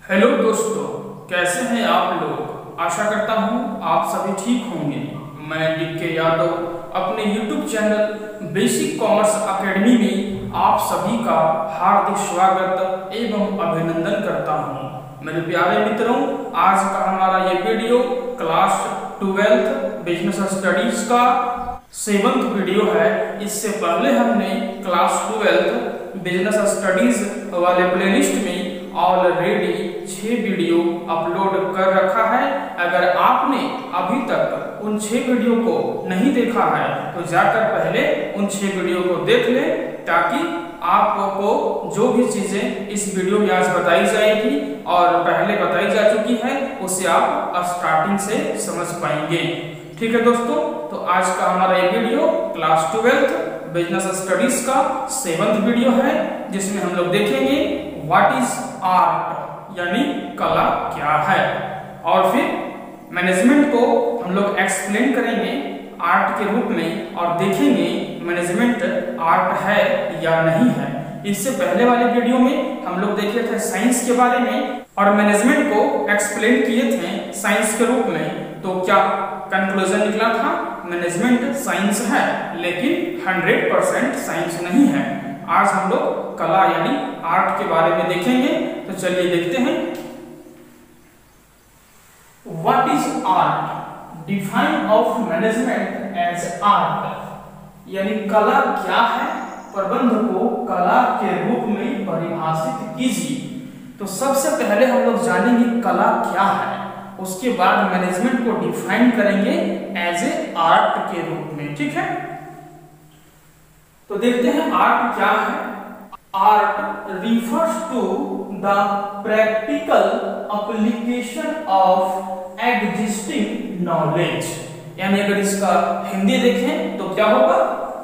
Hello दोस्तों, कैसे हैं आप लोग। आशा करता हूं आप सभी ठीक होंगे। मैं डीके यादव अपने YouTube channel basic commerce academy में आप सभी का हार्दिक स्वागत एवं अभिनंदन करता हूं। मेरे प्यारे मित्रों, आज का हमारा ये वीडियो क्लास 12 बिजनेस स्टडीज का 7th वीडियो है। इससे पहले हमने क्लास 12 बिजनेस स्टडीज वाले प्लेलिस्ट में ऑलरेडी 6 वीडियो अपलोड कर रखा है। अगर आपने अभी तक उन 6 वीडियो को नहीं देखा है तो जाकर पहले उन 6 वीडियो को देख लें, ताकि आपको जो भी चीजें इस वीडियो में आज बताई जाएगी और पहले बताई जा चुकी है उसे आप स्टार्टिंग से समझ पाएंगे। ठीक है दोस्तों, तो आज का हमारा ये वीडियो क्लास 12 बिजनेस स्टडीज का 7th वीडियो है, जिसमें हम लोग देखेंगे व्हाट इज आर्ट, यानी कला क्या है, और फिर मैनेजमेंट को हम लोग एक्सप्लेन करेंगे आर्ट के रूप में और देखेंगे मैनेजमेंट आर्ट है या नहीं है। इससे पहले वाले वीडियो में हम लोग देखे थे साइंस के बारे में और मैनेजमेंट को एक्सप्लेन किए थे साइंस के रूप में। तो क्या कंक्लूजन निकला था? मैनेजमेंट साइंस है, लेकिन 100% साइंस नहीं है। आज हम लोग कला यानी आर्ट के बारे में देखेंगे। तो चलिए देखते हैं। What is art? Define of management as art, यानी कला क्या है, प्रबंध को कला के रूप में परिभाषित कीजिए। तो सबसे पहले हम लोग जानेंगे कला क्या है, उसके बाद मैनेजमेंट को डिफाइन करेंगे एज ए आर्ट के रूप में। ठीक है, तो देखते हैं आर्ट क्या है। Art refers to the practical application of existing knowledge, यानी अगर इसका हिंदी देखें तो क्या होगा?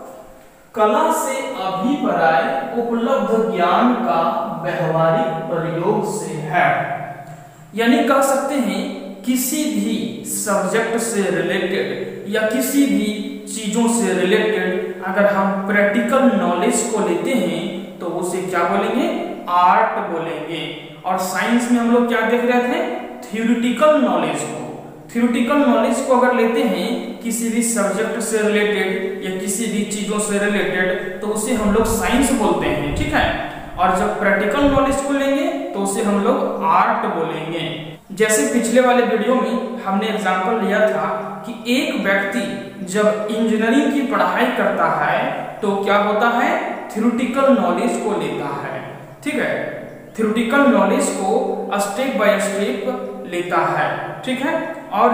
कला से अभिप्राय उपलब्ध ज्ञान का व्यवहारिक प्रयोग से है। यानी कह सकते हैं किसी भी सब्जेक्ट से रिलेटेड या किसी भी चीजों से रिलेटेड अगर हम प्रैक्टिकल नॉलेज को लेते हैं तो उसे क्या बोलेंगे? आर्ट बोलेंगे। और साइंस में हम लोग क्या देख रहे थे? थ्योरेटिकल नॉलेज को। थ्योरेटिकल नॉलेज को अगर लेते हैं किसी भी सब्जेक्ट से रिलेटेड या किसी भी चीजों से रिलेटेड तो उसे हम लोग साइंस बोलते हैं। ठीक है, और जब प्रैक्टिकल नॉलेज को लेंगे तो उसे हम लोग आर्ट बोलेंगे। जैसे पिछले वाले वीडियो में हमने एग्जांपल लिया था कि एक व्यक्ति जब इंजीनियरिंग की पढ़ाई करता है तो क्या होता है? थ्योरेटिकल नॉलेज को लेता है। ठीक है, थ्योरेटिकल नॉलेज को स्टेप बाय स्टेप लेता है। ठीक है, और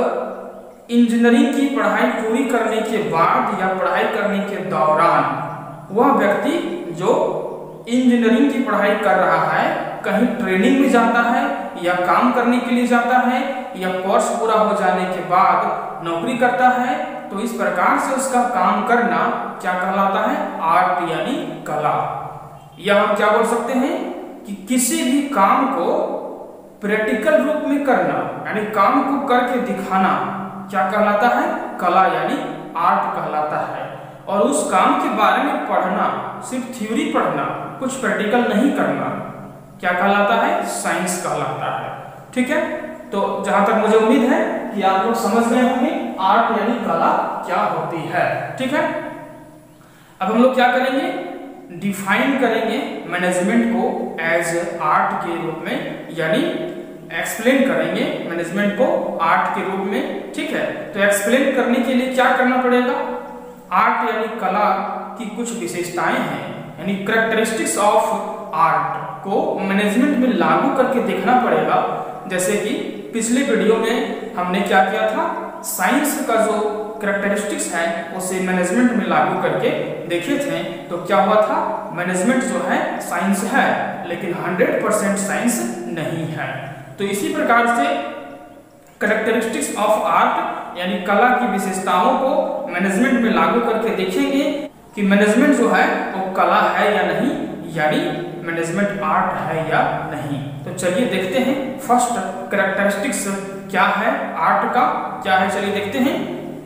जब इंजीनियरिंग की पढ़ाई पूरी करने के बाद या पढ़ाई करने के दौरान वह व्यक्ति जो इंजीनियरिंग की पढ़ाई कर रहा है कहीं ट्रेनिंग में जाता है या काम करने के लिए जाता है या कोर्स पूरा हो जाने के बाद नौकरी करता है, तो इस प्रकार से उसका काम करना क्या कहलाता है? आर्ट यानी कला। या हम क्या बोल सकते हैं कि किसी भी काम को प्रैक्टिकल रूप में करना, यानी काम को करके दिखाना क्या कहलाता है? कला यानी आर्ट कहलाता है। और उस काम के बारे में पढ़ना, सिर्फ थ्योरी पढ़ना, कुछ प्रैक्टिकल नहीं करना, क्या कहलाता है? साइंस कहलाता है। ठीक है, तो जहां तक मुझे उम्मीद है कि आप लोग समझ गए होंगे आर्ट यानी कला क्या होती है। ठीक है, अब हम लोग क्या करेंगे? डिफाइन करेंगे मैनेजमेंट को एज आर्ट के रूप में, यानी एक्सप्लेन करेंगे मैनेजमेंट को आर्ट के रूप में। ठीक है, तो एक्सप्लेन करने के लिए क्या करना पड़ेगा? आर्ट यानी कला की कुछ विशेषताएं हैं, यानी कैरेक्टरिस्टिक्स ऑफ आर्ट को मैनेजमेंट में लागू करके देखना पड़ेगा। जैसे कि पिछले वीडियो में हमने क्या किया था? साइंस का जो कैरेक्टरिस्टिक्स है उसे मैनेजमेंट में लागू करके देखे थे। तो क्या हुआ था? मैनेजमेंट जो है साइंस है, लेकिन 100% साइंस नहीं है। तो इसी प्रकार से कैरेक्टरिस्टिक्स ऑफ आर्ट यानी कला की विशेषताओं को मैनेजमेंट में लागू करके देखेंगे कि मैनेजमेंट जो है वो कला है या नहीं, यानी मैनेजमेंट आर्ट है या नहीं। तो चलिए देखते हैं फर्स्ट कैरेक्टरिस्टिक्स क्या है आर्ट का, क्या है चलिए देखते हैं।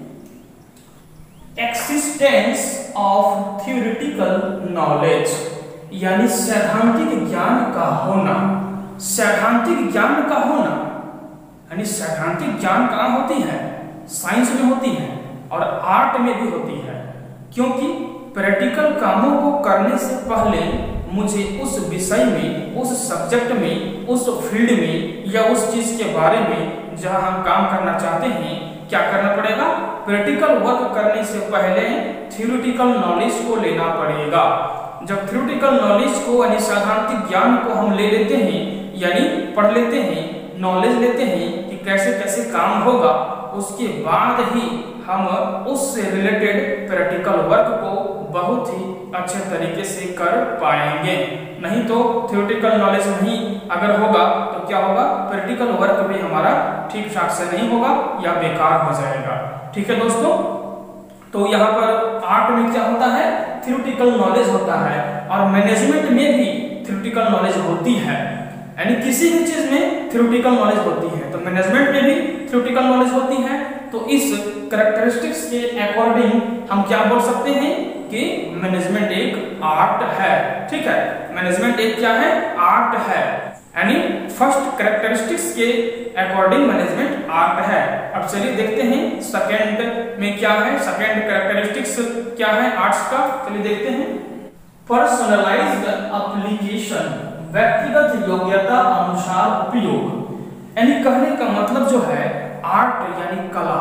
एक्सिस्टेंस ऑफ थ्योरेटिकल नॉलेज, यानी सैद्धांतिक ज्ञान का होना। सैद्धांतिक ज्ञान का होना, यानी सैद्धांतिक ज्ञान कहाँ होती है? साइंस में होती है और आर्ट में भी होती है, क्योंकि प्रैक्टिकल कामों को करने से पहले मुझे उस विषय में, उस सब्जेक्ट में, उस फील्ड में या उस चीज के बारे में जहां हम काम करना चाहते हैं क्या करना पड़ेगा? प्रैक्टिकल वर्क करने से पहले थ्योरेटिकल नॉलेज को लेना पड़ेगा। जब थ्योरेटिकल नॉलेज को यानी सैद्धांतिक ज्ञान को हम ले लेते हैं, यानी पढ़ लेते हैं, नॉलेज लेते हैं कि कैसे कैसे काम होगा, उसके बाद ही हम उससे रिलेटेड प्रैक्टिकल वर्क को बहुत ही अच्छे तरीके से कर पाएंगे। नहीं तो थ्योरेटिकल नॉलेज नहीं अगर होगा तो क्या होगा? प्रैक्टिकल वर्क भी हमारा ठीक ठाक से नहीं होगा या बेकार हो जाएगा। ठीक है दोस्तों, तो यहाँ पर आर्ट में क्या होता है? थ्योरेटिकल नॉलेज होता है और मैनेजमेंट में भी थ्योरेटिकल नॉलेज होती है, यानी किसी भी चीज में थ्योरेटिकल नॉलेज होती है, तो मैनेजमेंट में भी थ्योरेटिकल नॉलेज होती है। तो इस कैरेक्टरिस्टिक्स के अकॉर्डिंग हम क्या बोल सकते हैं कि मैनेजमेंट एक आर्ट है। ठीक है, मैनेजमेंट एक क्या है? आर्ट है, यानी फर्स्ट कैरेक्टरिस्टिक्स के अकॉर्डिंग मैनेजमेंट आर्ट है। अब चलिए देखते हैं सेकंड में क्या है, सेकंड कैरेक्टरिस्टिक्स क्या है आर्ट्स का, चलिए देखते हैं। पर्सनलाइज्ड एप्लीकेशन, व्यक्तिगत योग्यता अनुसार उपयोग, यानी कहने का मतलब जो है आर्ट यानी कला,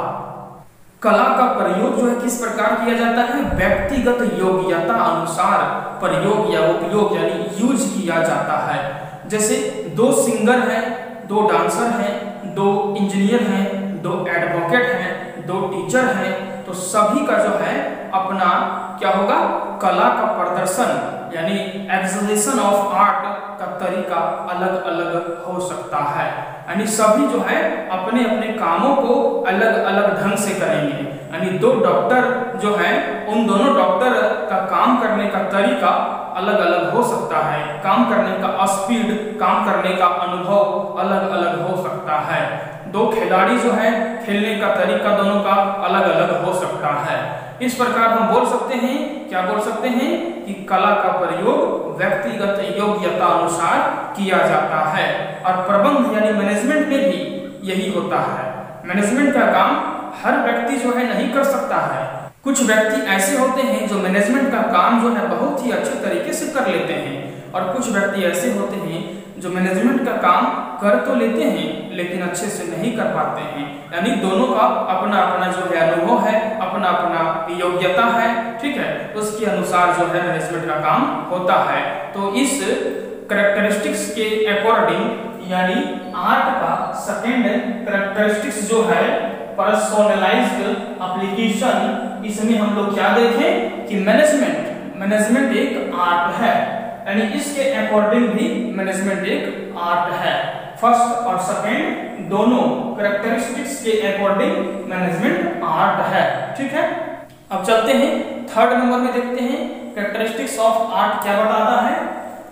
कला का प्रयोग जो है किस प्रकार किया जाता है? व्यक्तिगत योग्यता अनुसार प्रयोग या उपयोग यानी यूज किया जाता है। जैसे दो सिंगर हैं, दो डांसर हैं, दो इंजीनियर हैं, दो एडवोकेट हैं, दो टीचर हैं, तो सभी का जो है अपना क्या होगा? कला का प्रदर्शन यानी एक्सप्रेशन ऑफ आर्ट का तरीका अलग अलग हो सकता है, यानी सभी जो है अपने अपने कामों को अलग अलग ढंग से करेंगे। यानी दो डॉक्टर जो है उन दोनों डॉक्टर का काम करने का तरीका अलग अलग हो सकता है, काम करने का स्पीड, काम करने का अनुभव अलग अलग हो सकता है। दो खिलाड़ी जो है खेलने का तरीका दोनों का अलग अलग हो सकता है। इस प्रकार हम बोल सकते हैं, क्या बोल सकते हैं कि कला का प्रयोग व्यक्तिगत योग्यता अनुसार किया जाता है। और प्रबंध यानी मैनेजमेंट में भी यही होता है। मैनेजमेंट का काम हर व्यक्ति जो है नहीं कर सकता है। कुछ व्यक्ति ऐसे होते हैं जो मैनेजमेंट का काम जो है बहुत ही अच्छे तरीके से कर लेते हैं, और कुछ व्यक्ति ऐसे होते हैं जो मैनेजमेंट का काम कर तो लेते हैं लेकिन अच्छे से नहीं कर पाते हैं। यानी दोनों का अपना अपना जो है अनुभव है, अपना अपना योग्यता है। ठीक है, उसके अनुसार जो है मैनेजमेंट का काम होता है। तो इस कैरेक्टरिस्टिक्स के अकॉर्डिंग यानी आर्ट का सेकंड कैरेक्टरिस्टिक्स जो है पर्सनलाइज्ड एप्लीकेशन, इसमें हम लोग क्या देखें कि मैनेजमेंट एक आर्ट है, यानी इसके अकॉर्डिंग भी मैनेजमेंट एक आर्ट है। फर्स्ट और सेकंड दोनों कैरेक्टरिस्टिक्स के अकॉर्डिंग मैनेजमेंट आर्ट है। ठीक है, अब चलते हैं थर्ड नंबर में, देखते हैं कैरेक्टरिस्टिक्स ऑफ आर्ट क्या बताता है।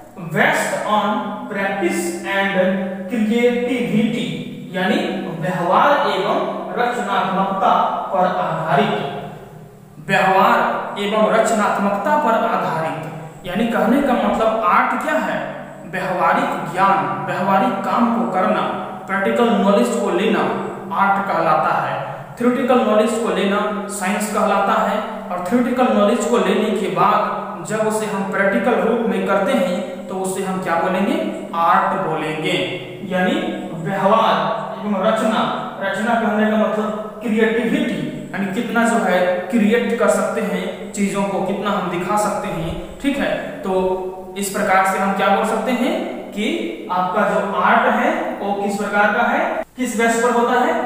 Based on practice and creativity, यानी व्यवहार एवं रचनात्मकता पर आधारित, व्यवहार एवं रचनात्मकता पर आधारित, यानी कहने का मतलब आर्ट क्या है? व्यवहारिक ज्ञान, व्यवहारिक काम को करना, प्रैक्टिकल नॉलेज को लेना आर्ट कहलाता है। थ्योरेटिकल नॉलेज को लेना साइंस कहलाता है, और थ्योरेटिकल नॉलेज को लेने के बाद जब उसे हम प्रैक्टिकल रूप में करते हैं तो उसे हम क्या बोलेंगे? आर्ट बोलेंगे। यानी व्यवहार एवं रचना कहने का मतलब क्रिएटिविटी, यानी कितना जो है क्रिएट कर सकते हैं चीजों को, कितना हम दिखा सकते हैं। ठीक है, तो इस प्रकार से हम क्या बोल सकते हैं कि आपका जो आर्ट है वो किस प्रकार का है, किस बेस पर होता है?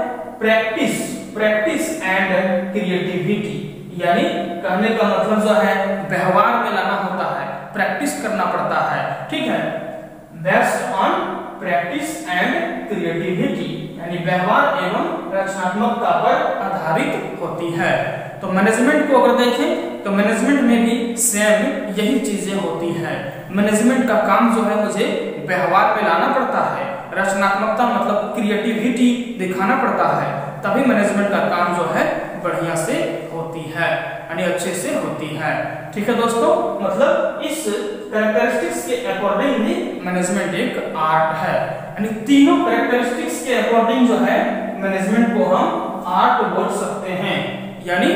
प्रैक्टिस एंड क्रिएटिविटी, यानी कहने का मतलब जो है व्यवहार में लाना होता है, प्रैक्टिस करना पड़ता है। ठीक है, based on practice and creativity, यानी व्यवहार एवं रचनात्मकता पर आधारित होती है। तो मैनेजमेंट को अगर देखें तो मैनेजमेंट में भी सेम यही चीजें होती हैं। मैनेजमेंट का काम जो है मुझे व्यवहार में लाना पड़ता है, रचनात्मकता मतलब क्रिएटिविटी दिखाना पड़ता है, तभी मैनेजमेंट का काम जो है बढ़िया से होती है, यानी अच्छे से होती है। ठीक है दोस्तों, मतलब इस कैरेक्टरिस्टिक्स के अकॉर्डिंग भी मैनेजमेंट एक आर्ट है। यानी तीनों कैरेक्टरिस्टिक्स के अकॉर्डिंग जो है मैनेजमेंट को हम आर्ट बोल सकते हैं। यानी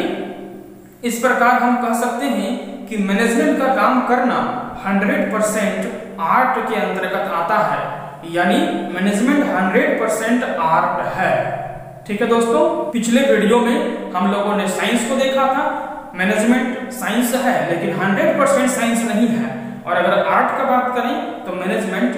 इस प्रकार हम कह सकते हैं कि मैनेजमेंट का काम करना 100% आर्ट के अंतर्गत आता है, यानी मैनेजमेंट 100% आर्ट है। ठीक है दोस्तों, पिछले वीडियो में हम लोगों ने साइंस को देखा था। मैनेजमेंट साइंस है लेकिन 100% साइंस नहीं है, और अगर आर्ट का बात करें तो मैनेजमेंट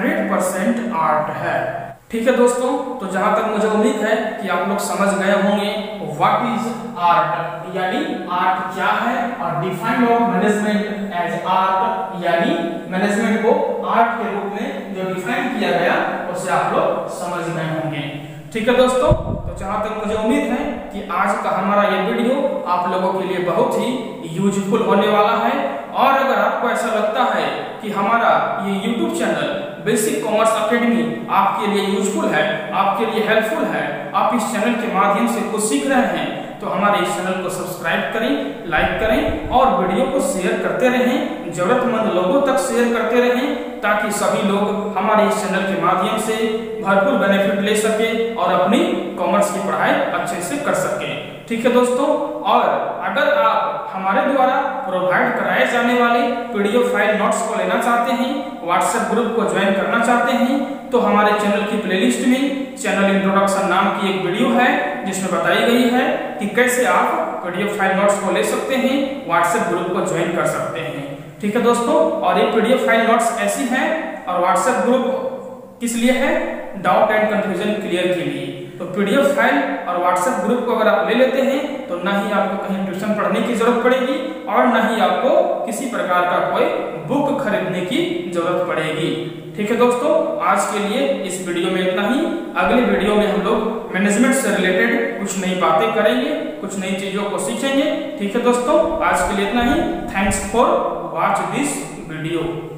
100% आर्ट है। ठीक है दोस्तों, तो जहां तक मुझे उम्मीद है कि आप लोग समझ गए होंगे व्हाट इज आर्ट, यानी आर्ट क्या है, और define of management as art, यानी मैनेजमेंट को आर्ट के रूप में जो डिफाइन किया गया उसे आप लोग समझ गए होंगे। ठीक है दोस्तों, तो जहां तक मुझे उम्मीद है कि आज का हमारा ये वीडियो आप लोगों के लिए बहुत ही यूजफुल होने वाला है। और अगर आपको ऐसा लगता है कि हमारा ये YouTube channel basic commerce academy आपके लिए यूजफुल है, आपके लिए हेल्पफुल है, आप इस चैनल के माध्यम से कुछ सीख रहे हैं, तो हमारे इस चैनल को सब्सक्राइब करें, लाइक करें और वीडियो को शेयर करते रहें, जरूरतमंद लोगों तक शेयर करते रहें, ताकि सभी लोग हमारे इस चैनल के माध्यम से भरपूर बेनिफिट ले सके और अपनी कॉमर्स की पढ़ाई अच्छे से कर सके। ठीक है दोस्तों, और अगर आप हमारे द्वारा प्रोवाइड कराए जाने वाले पीडीएफ फाइल नोट्स को लेना चाहते हैं, व्हाट्सएप ग्रुप को ज्वाइन करना चाहते हैं, तो हमारे चैनल की प्लेलिस्ट में चैनल इंट्रोडक्शन नाम की एक वीडियो है जिसमें बताई गई है कि कैसे आप पीडीएफ फाइल नोट्स को ले सकते हैं, व्हाट्सएप ग्रुप को ज्वाइन कर सकते हैं। ठीक है दोस्तों, और ये पीडीएफ फाइल नोट्स ऐसी हैं, और व्हाट्सएप ग्रुप किस लिए है, डाउट एंड कंफ्यूजन क्लियर के लिए। तो पीडीएफ फाइल और व्हाट्सएप ग्रुप को अगर आप ले लेते हैं तो ना ही आपको कहीं ट्यूशन पढ़ने की जरूरत पड़ेगी और ना ही आपको किसी प्रकार का कोई बुक खरीदने की जरूरत पड़ेगी। ठीक है दोस्तों, आज के लिए इस वीडियो में इतना ही। अगले वीडियो में हम लोग मैनेजमेंट से रिलेटेड कुछ नई बातें करेंगे, कुछ नई चीजों को सीखेंगे। ठीक है दोस्तों, आज के लिए इतना ही। Thanks for watch this video.